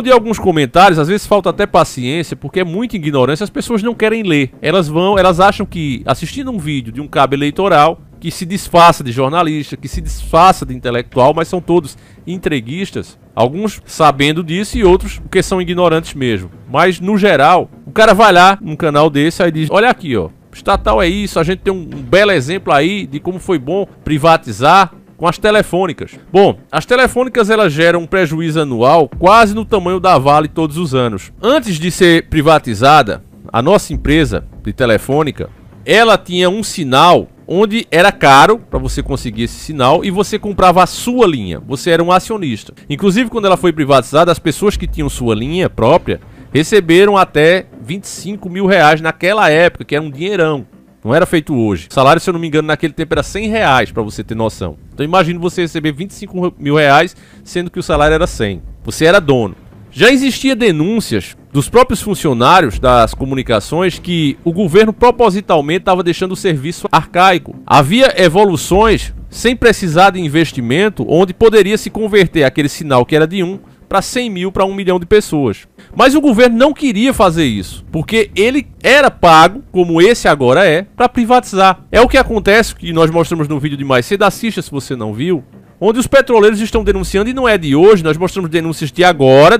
respondi alguns comentários, às vezes falta até paciência, porque é muita ignorância, as pessoas não querem ler. Elas acham que assistindo um vídeo de um cabo eleitoral, que se disfarça de jornalista, que se disfarça de intelectual, mas são todos entreguistas, alguns sabendo disso e outros porque são ignorantes mesmo. Mas no geral, o cara vai lá num canal desse aí diz, olha aqui ó, estatal é isso, a gente tem um belo exemplo aí de como foi bom privatizar com as telefônicas. Bom, as telefônicas elas geram um prejuízo anual quase no tamanho da Vale todos os anos. Antes de ser privatizada, a nossa empresa de telefônica, ela tinha um sinal onde era caro para você conseguir esse sinal e você comprava a sua linha, você era um acionista. Inclusive quando ela foi privatizada, as pessoas que tinham sua linha própria receberam até 25 mil reais naquela época, que era um dinheirão. Não era feito hoje. O salário, se eu não me engano, naquele tempo era 100 reais, para você ter noção. Então imagine você receber 25 mil reais, sendo que o salário era 100. Você era dono. Já existia denúncias dos próprios funcionários das comunicações que o governo propositalmente estava deixando o serviço arcaico. Havia evoluções sem precisar de investimento, onde poderia se converter aquele sinal que era de 1 para 100 mil para 1 milhão de pessoas. Mas o governo não queria fazer isso, porque ele era pago, como esse agora é, para privatizar. É o que acontece, que nós mostramos no vídeo de mais cedo, assista se você não viu, onde os petroleiros estão denunciando, e não é de hoje, nós mostramos denúncias de agora,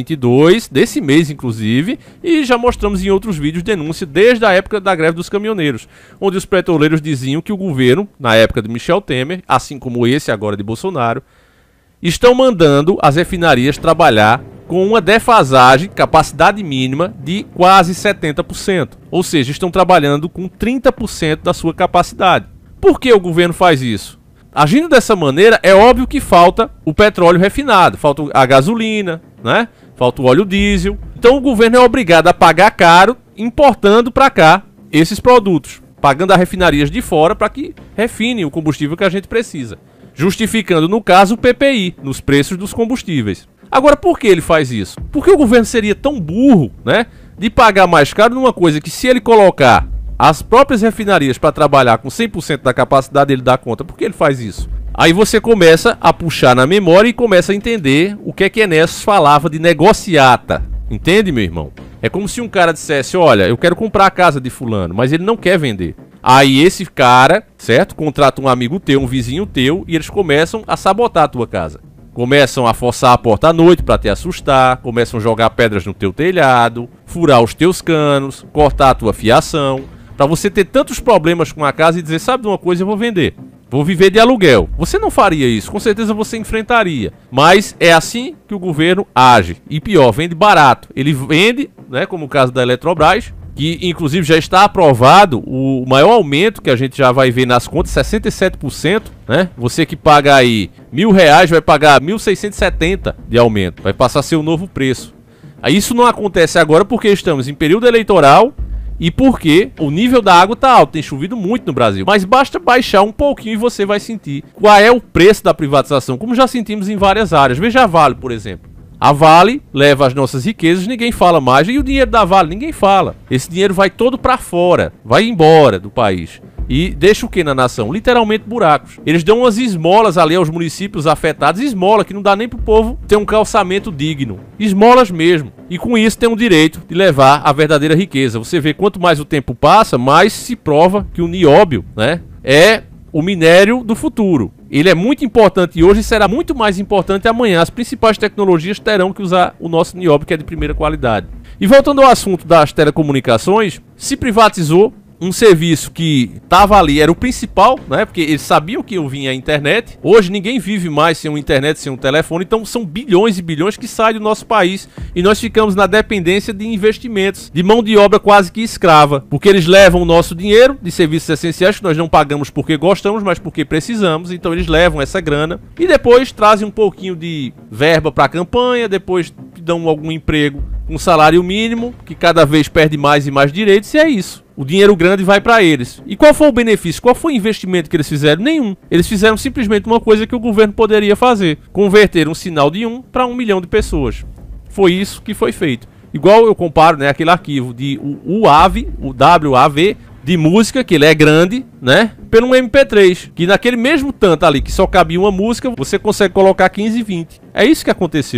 2022, desse mês inclusive, e já mostramos em outros vídeos denúncia desde a época da greve dos caminhoneiros, onde os petroleiros diziam que o governo, na época de Michel Temer, assim como esse agora de Bolsonaro, estão mandando as refinarias trabalhar com uma defasagem, capacidade mínima de quase 70%. Ou seja, estão trabalhando com 30% da sua capacidade. Por que o governo faz isso? Agindo dessa maneira, é óbvio que falta o petróleo refinado, falta a gasolina, né? Falta o óleo diesel. Então o governo é obrigado a pagar caro, importando para cá esses produtos, pagando a refinarias de fora para que refinem o combustível que a gente precisa. Justificando, no caso, o PPI, nos preços dos combustíveis. Agora, por que ele faz isso? Porque o governo seria tão burro, né, de pagar mais caro numa coisa que, se ele colocar as próprias refinarias para trabalhar com 100% da capacidade, ele dá conta. Por que ele faz isso? Aí você começa a puxar na memória e começa a entender o que é que Enéas falava de negociata. Entende, meu irmão? É como se um cara dissesse, olha, eu quero comprar a casa de fulano, mas ele não quer vender. Aí esse cara, certo? Contrata um amigo teu, um vizinho teu, e eles começam a sabotar a tua casa. Começam a forçar a porta à noite para te assustar, começam a jogar pedras no teu telhado, furar os teus canos, cortar a tua fiação, para você ter tantos problemas com a casa e dizer, sabe de uma coisa, eu vou vender. Vou viver de aluguel. Você não faria isso, com certeza você enfrentaria. Mas é assim que o governo age. E pior, vende barato. Ele vende, né, como o caso da Eletrobras, que inclusive já está aprovado o maior aumento que a gente já vai ver nas contas, 67%, né? Você que paga aí R$1.000 vai pagar 1.670 de aumento. Vai passar a ser o novo preço. Aí isso não acontece agora porque estamos em período eleitoral e porque o nível da água está alto. Tem chovido muito no Brasil. Mas basta baixar um pouquinho e você vai sentir qual é o preço da privatização, como já sentimos em várias áreas. Veja a Vale, por exemplo. A Vale leva as nossas riquezas, ninguém fala mais. E o dinheiro da Vale, ninguém fala. Esse dinheiro vai todo para fora, vai embora do país. E deixa o que na nação? Literalmente buracos. Eles dão umas esmolas ali aos municípios afetados. Esmola que não dá nem pro povo ter um calçamento digno. Esmolas mesmo. E com isso tem o direito de levar a verdadeira riqueza. Você vê, quanto mais o tempo passa, mais se prova que o nióbio, né, é o minério do futuro. Ele é muito importante hoje e será muito mais importante amanhã. As principais tecnologias terão que usar o nosso nióbio, que é de primeira qualidade. E voltando ao assunto das telecomunicações, se privatizou um serviço que estava ali, era o principal, né? Porque eles sabiam que eu vinha a internet. Hoje ninguém vive mais sem uma internet, sem um telefone. Então são bilhões e bilhões que saem do nosso país. E nós ficamos na dependência de investimentos, de mão de obra quase que escrava. Porque eles levam o nosso dinheiro de serviços essenciais que nós não pagamos porque gostamos, mas porque precisamos. Então eles levam essa grana e depois trazem um pouquinho de verba para a campanha. Depois dão algum emprego com salário mínimo, que cada vez perde mais e mais direitos. E é isso. O dinheiro grande vai para eles. E qual foi o benefício? Qual foi o investimento que eles fizeram? Nenhum. Eles fizeram simplesmente uma coisa que o governo poderia fazer: converter um sinal de 1 para 1 milhão de pessoas. Foi isso que foi feito. Igual eu comparo, né, aquele arquivo de o WAV de música, que ele é grande, né, pelo MP3, que naquele mesmo tanto ali que só cabia uma música, você consegue colocar 15 e 20. É isso que aconteceu.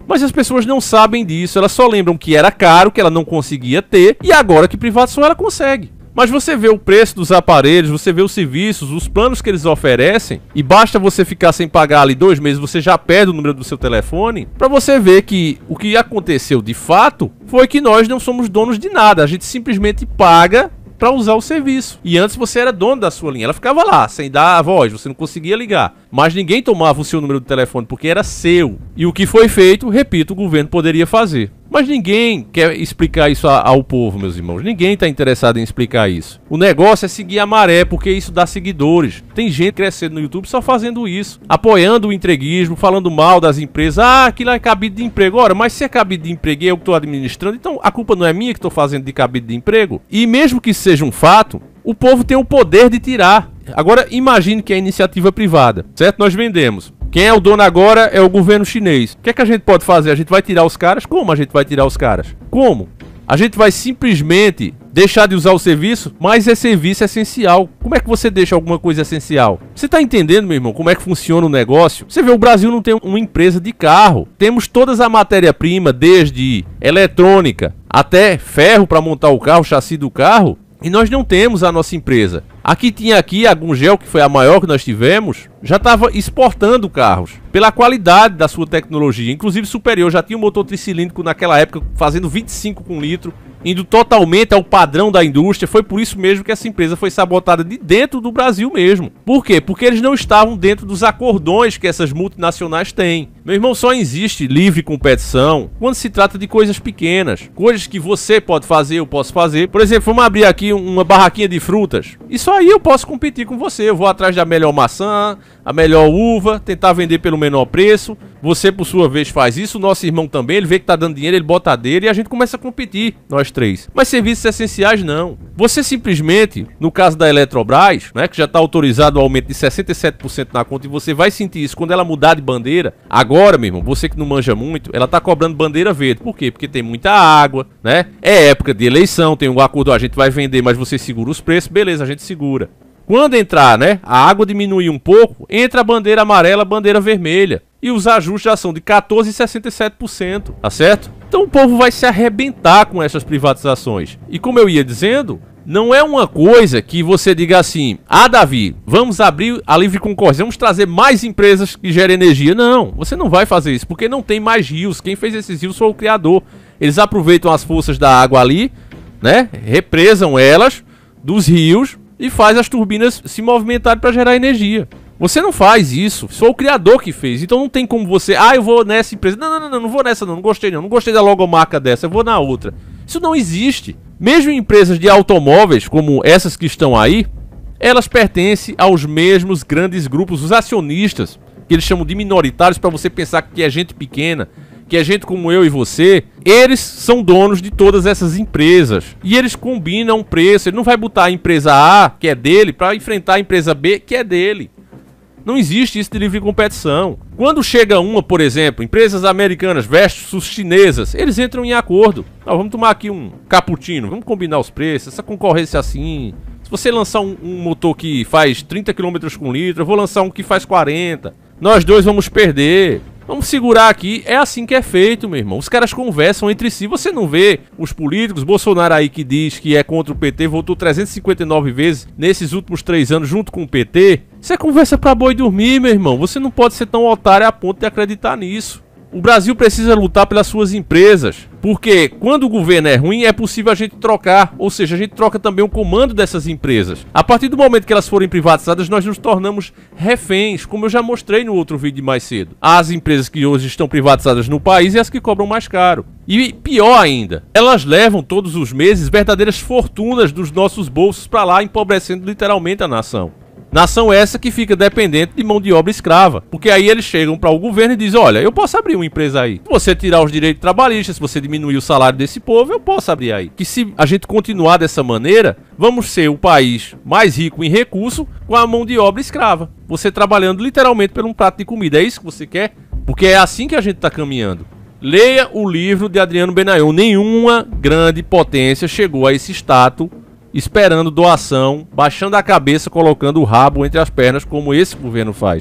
Mas as pessoas não sabem disso, elas só lembram que era caro, que ela não conseguia ter, e agora que privatizou ela consegue. Mas você vê o preço dos aparelhos, você vê os serviços, os planos que eles oferecem, e basta você ficar sem pagar ali 2 meses, você já perde o número do seu telefone, para você ver que o que aconteceu de fato foi que nós não somos donos de nada, a gente simplesmente paga para usar o serviço. E antes você era dono da sua linha, ela ficava lá, sem dar a voz, você não conseguia ligar. Mas ninguém tomava o seu número de telefone porque era seu. E o que foi feito, repito, o governo poderia fazer. Mas ninguém quer explicar isso ao povo, meus irmãos. Ninguém está interessado em explicar isso. O negócio é seguir a maré, porque isso dá seguidores. Tem gente crescendo no YouTube só fazendo isso. Apoiando o entreguismo, falando mal das empresas. Ah, aquilo é cabide de emprego. Ora, mas se é cabide de emprego e eu que estou administrando, então a culpa não é minha que estou fazendo de cabide de emprego? E mesmo que seja um fato, o povo tem o poder de tirar. Agora, imagine que é iniciativa privada, certo? Nós vendemos. Quem é o dono agora é o governo chinês. O que é que a gente pode fazer? A gente vai tirar os caras? Como a gente vai tirar os caras? Como? A gente vai simplesmente deixar de usar o serviço? Mas é serviço essencial. Como é que você deixa alguma coisa essencial? Você tá entendendo, meu irmão, como é que funciona o negócio? Você vê, o Brasil não tem uma empresa de carro. Temos toda a matéria-prima, desde eletrônica até ferro para montar o carro, o chassi do carro. E nós não temos a nossa empresa. Aqui tinha a Gungel, que foi a maior que nós tivemos, já estava exportando carros pela qualidade da sua tecnologia, inclusive superior. Já tinha um motor tricilíndrico naquela época fazendo 25 com litro, indo totalmente ao padrão da indústria. Foi por isso mesmo que essa empresa foi sabotada de dentro do Brasil mesmo. Por quê? Porque eles não estavam dentro dos acordões que essas multinacionais têm. Meu irmão, só existe livre competição quando se trata de coisas pequenas, coisas que você pode fazer, eu posso fazer. Por exemplo, vamos abrir aqui uma barraquinha de frutas. Isso aí eu posso competir com você. Eu vou atrás da melhor maçã, a melhor uva, tentar vender pelo menor preço. Você, por sua vez, faz isso. O nosso irmão também, ele vê que tá dando dinheiro, ele bota a dele e a gente começa a competir, nós três. Mas serviços essenciais, não. Você simplesmente, no caso da Eletrobras, né, que já está autorizado o aumento de 67% na conta, e você vai sentir isso quando ela mudar de bandeira. Agora, meu irmão, você que não manja muito, ela tá cobrando bandeira verde. Por quê? Porque tem muita água, né? É época de eleição, tem um acordo, a gente vai vender, mas você segura os preços. Beleza, a gente segura. Quando entrar, né, a água diminuir um pouco, entra a bandeira amarela, a bandeira vermelha. E os ajustes já são de 14% e 67%, tá certo? Então o povo vai se arrebentar com essas privatizações. E como eu ia dizendo, não é uma coisa que você diga assim: ah, Davi, vamos abrir a livre concorrência, vamos trazer mais empresas que gerem energia. Não, você não vai fazer isso, porque não tem mais rios. Quem fez esses rios foi o criador. Eles aproveitam as forças da água ali, né, represam elas dos rios e faz as turbinas se movimentarem para gerar energia. Você não faz isso, só o criador que fez. Então não tem como você, ah, eu vou nessa empresa. Não vou nessa não gostei não gostei da logomarca dessa, eu vou na outra. Isso não existe. Mesmo empresas de automóveis, como essas que estão aí, elas pertencem aos mesmos grandes grupos, os acionistas, que eles chamam de minoritários, para você pensar que é gente pequena, que é gente como eu e você. Eles são donos de todas essas empresas. E eles combinam um preço. Ele não vai botar a empresa A, que é dele, para enfrentar a empresa B, que é dele. Não existe isso de livre competição. Quando chega uma, por exemplo, empresas americanas versus chinesas, eles entram em acordo. Ah, vamos tomar aqui um cappuccino, vamos combinar os preços, essa concorrência assim. Se você lançar um motor que faz 30 km com litro, eu vou lançar um que faz 40. Nós dois vamos perder. Vamos segurar aqui. É assim que é feito, meu irmão. Os caras conversam entre si. Você não vê os políticos, Bolsonaro aí que diz que é contra o PT, votou 359 vezes nesses últimos 3 anos junto com o PT. Isso é conversa pra boi dormir, meu irmão. Você não pode ser tão otário a ponto de acreditar nisso. O Brasil precisa lutar pelas suas empresas, porque quando o governo é ruim é possível a gente trocar, ou seja, a gente troca também o comando dessas empresas. A partir do momento que elas forem privatizadas, nós nos tornamos reféns, como eu já mostrei no outro vídeo mais cedo. As empresas que hoje estão privatizadas no país e as que cobram mais caro. E pior ainda, elas levam todos os meses verdadeiras fortunas dos nossos bolsos para lá, empobrecendo literalmente a nação. Nação essa que fica dependente de mão de obra escrava. Porque aí eles chegam para o governo e dizem: olha, eu posso abrir uma empresa aí. Se você tirar os direitos trabalhistas, se você diminuir o salário desse povo, eu posso abrir aí. Que se a gente continuar dessa maneira, vamos ser o país mais rico em recurso com a mão de obra escrava. Você trabalhando literalmente por um prato de comida. É isso que você quer? Porque é assim que a gente está caminhando. Leia o livro de Adriano Benayoun. Nenhuma grande potência chegou a esse status esperando doação, baixando a cabeça, colocando o rabo entre as pernas, como esse governo faz.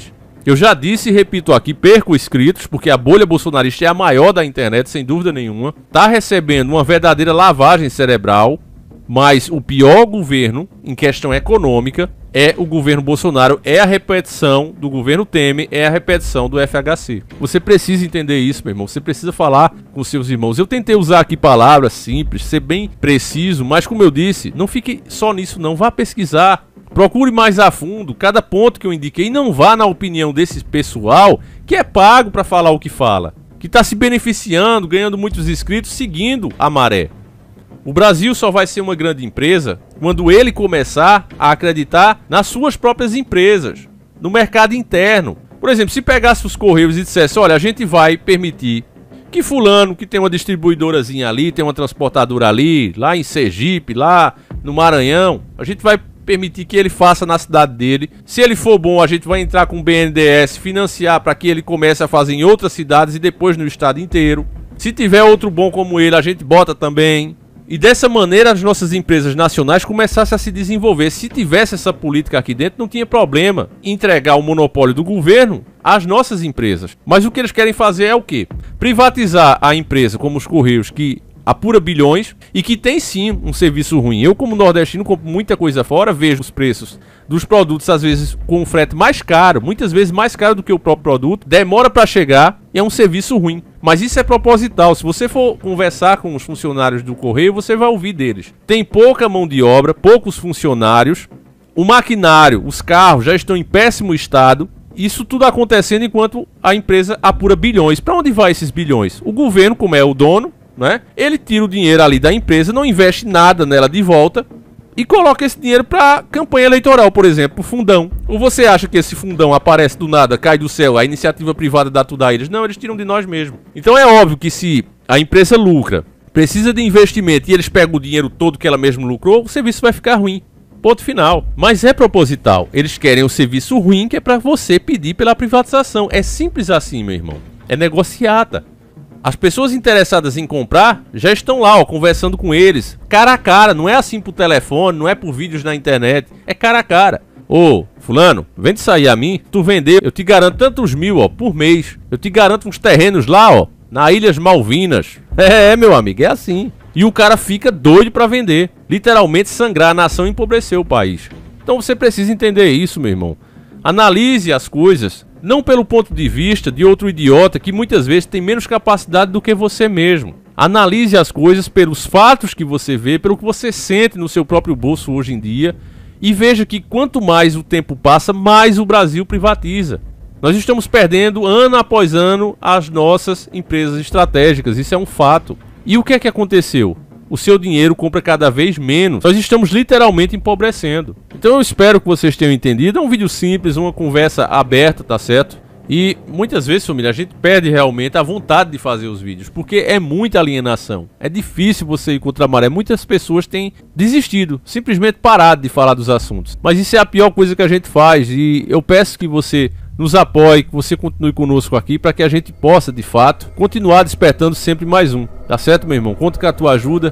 Eu já disse e repito aqui, perco inscritos, porque a bolha bolsonarista é a maior da internet, sem dúvida nenhuma. Tá recebendo uma verdadeira lavagem cerebral, mas o pior governo, em questão econômica, é o governo Bolsonaro, é a repetição do governo Temer, é a repetição do FHC. Você precisa entender isso, meu irmão, você precisa falar com seus irmãos. Eu tentei usar aqui palavras simples, ser bem preciso, mas como eu disse, não fique só nisso não, vá pesquisar. Procure mais a fundo cada ponto que eu indiquei e não vá na opinião desse pessoal que é pago para falar o que fala, que está se beneficiando, ganhando muitos inscritos, seguindo a maré. O Brasil só vai ser uma grande empresa quando ele começar a acreditar nas suas próprias empresas, no mercado interno. Por exemplo, se pegasse os Correios e dissesse, olha, a gente vai permitir que fulano, que tem uma distribuidorazinha ali, tem uma transportadora ali, lá em Sergipe, lá no Maranhão, a gente vai permitir que ele faça na cidade dele. Se ele for bom, a gente vai entrar com o BNDES, financiar para que ele comece a fazer em outras cidades e depois no estado inteiro. Se tiver outro bom como ele, a gente bota também. E dessa maneira as nossas empresas nacionais começassem a se desenvolver. Se tivesse essa política aqui dentro, não tinha problema entregar o monopólio do governo às nossas empresas. Mas o que eles querem fazer é o quê? Privatizar a empresa como os Correios, que apura bilhões e que tem sim um serviço ruim. Eu, como nordestino, compro muita coisa fora, vejo os preços dos produtos, às vezes com um frete mais caro, muitas vezes mais caro do que o próprio produto, demora para chegar e é um serviço ruim. Mas isso é proposital. Se você for conversar com os funcionários do Correio, você vai ouvir deles. Tem pouca mão de obra, poucos funcionários, o maquinário, os carros já estão em péssimo estado. Isso tudo acontecendo enquanto a empresa apura bilhões. Para onde vai esses bilhões? O governo, como é o dono, né? Ele tira o dinheiro ali da empresa, não investe nada nela de volta e coloca esse dinheiro para campanha eleitoral, por exemplo, o fundão. Ou você acha que esse fundão aparece do nada, cai do céu, a iniciativa privada dá tudo a eles? Não, eles tiram de nós mesmos. Então é óbvio que se a empresa lucra, precisa de investimento e eles pegam o dinheiro todo que ela mesma lucrou, o serviço vai ficar ruim. Ponto final. Mas é proposital. Eles querem um serviço ruim que é para você pedir pela privatização. É simples assim, meu irmão. É negociata. As pessoas interessadas em comprar já estão lá, ó, conversando com eles, cara a cara, não é assim por telefone, não é por vídeos na internet, é cara a cara. Ô, fulano, vende isso aí a mim, tu vender, eu te garanto tantos mil, ó, por mês. Eu te garanto uns terrenos lá, ó, na Ilhas Malvinas. Meu amigo, é assim. E o cara fica doido pra vender. Literalmente sangrar a nação e empobrecer o país. Então você precisa entender isso, meu irmão. Analise as coisas, não pelo ponto de vista de outro idiota que muitas vezes tem menos capacidade do que você mesmo. Analise as coisas pelos fatos que você vê, pelo que você sente no seu próprio bolso hoje em dia e veja que quanto mais o tempo passa, mais o Brasil privatiza. Nós estamos perdendo ano após ano as nossas empresas estratégicas, isso é um fato. E o que é que aconteceu? O seu dinheiro compra cada vez menos. Nós estamos literalmente empobrecendo. Então eu espero que vocês tenham entendido. É um vídeo simples, uma conversa aberta, tá certo? E muitas vezes, família, a gente perde realmente a vontade de fazer os vídeos, porque é muita alienação. É difícil você ir contra a maré. Muitas pessoas têm desistido, simplesmente parado de falar dos assuntos. Mas isso é a pior coisa que a gente faz. E eu peço que você nos apoie, que você continue conosco aqui para que a gente possa, de fato, continuar despertando sempre mais um. Tá certo, meu irmão? Conto com a tua ajuda.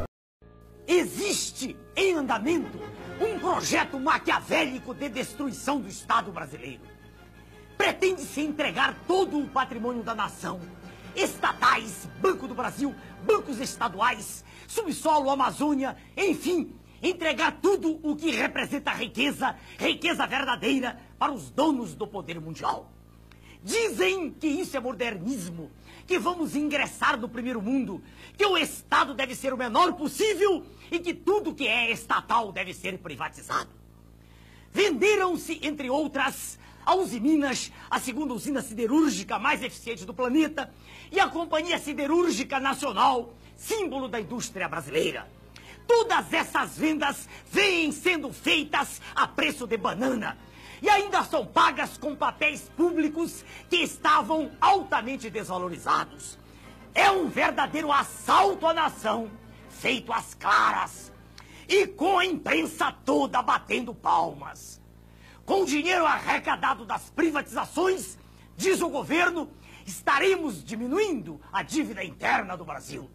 Existe em andamento um projeto maquiavélico de destruição do Estado brasileiro. Pretende-se entregar todo o patrimônio da nação, estatais, Banco do Brasil, bancos estaduais, subsolo, Amazônia, enfim, entregar tudo o que representa riqueza, riqueza verdadeira, para os donos do poder mundial. Dizem que isso é modernismo, que vamos ingressar no primeiro mundo, que o Estado deve ser o menor possível e que tudo que é estatal deve ser privatizado. Venderam-se, entre outras, a Uzi Minas, a segunda usina siderúrgica mais eficiente do planeta, e a Companhia Siderúrgica Nacional, símbolo da indústria brasileira. Todas essas vendas vêm sendo feitas a preço de banana e ainda são pagas com papéis públicos que estavam altamente desvalorizados. É um verdadeiro assalto à nação, feito às claras e com a imprensa toda batendo palmas. Com o dinheiro arrecadado das privatizações, diz o governo, estaremos diminuindo a dívida interna do Brasil.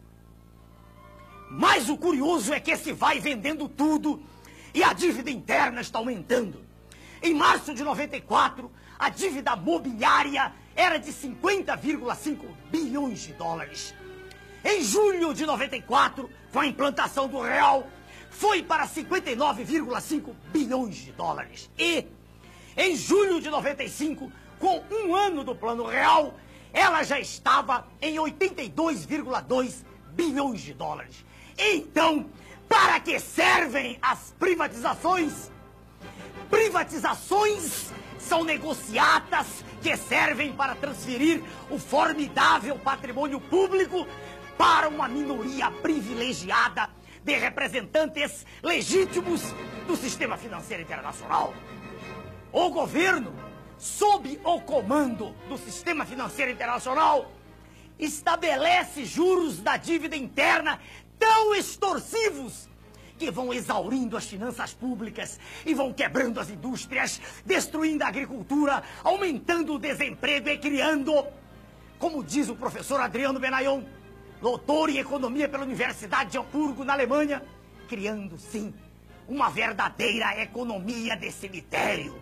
Mas o curioso é que se vai vendendo tudo e a dívida interna está aumentando. Em março de 94, a dívida mobiliária era de 50,5 bilhões de dólares. Em julho de 94, com a implantação do real, foi para 59,5 bilhões de dólares. E, em julho de 95, com um ano do Plano Real, ela já estava em 82,2 bilhões de dólares. Então, para que servem as privatizações? Privatizações são negociatas que servem para transferir o formidável patrimônio público para uma minoria privilegiada de representantes legítimos do sistema financeiro internacional. O governo, sob o comando do sistema financeiro internacional, estabelece juros da dívida interna tão extorsivos que vão exaurindo as finanças públicas e vão quebrando as indústrias, destruindo a agricultura, aumentando o desemprego e criando, como diz o professor Adriano Benayon, doutor em economia pela Universidade de Hamburgo, na Alemanha, criando, sim, uma verdadeira economia de cemitério.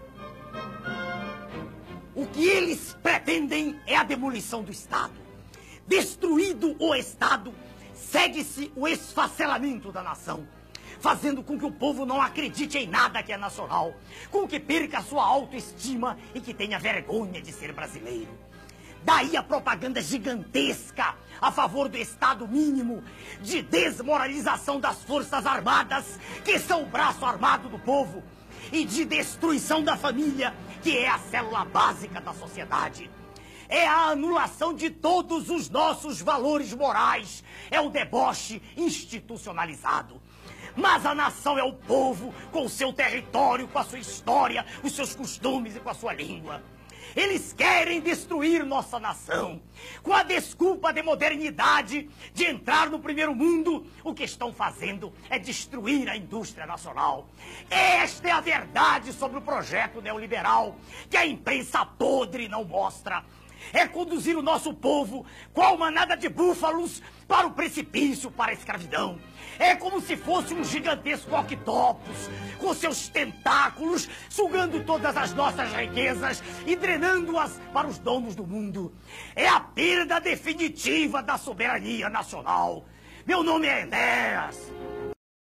O que eles pretendem é a demolição do Estado. Destruído o Estado, segue-se o esfacelamento da nação, fazendo com que o povo não acredite em nada que é nacional, com que perca a sua autoestima e que tenha vergonha de ser brasileiro. Daí a propaganda gigantesca a favor do Estado mínimo, de desmoralização das Forças Armadas, que são o braço armado do povo, e de destruição da família, que é a célula básica da sociedade. É a anulação de todos os nossos valores morais, é o deboche institucionalizado. Mas a nação é o povo, com o seu território, com a sua história, os seus costumes e com a sua língua. Eles querem destruir nossa nação. Com a desculpa de modernidade, de entrar no primeiro mundo, o que estão fazendo é destruir a indústria nacional. Esta é a verdade sobre o projeto neoliberal, que a imprensa podre não mostra. É conduzir o nosso povo, qual manada de búfalos, para o precipício, para a escravidão. É como se fosse um gigantesco octopus, com seus tentáculos, sugando todas as nossas riquezas e drenando-as para os donos do mundo. É a perda definitiva da soberania nacional. Meu nome é Enéas.